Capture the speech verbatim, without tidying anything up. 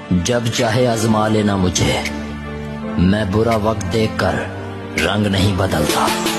जब चाहे आजमा लेना मुझे, मैं बुरा वक्त देखकर रंग नहीं बदलता।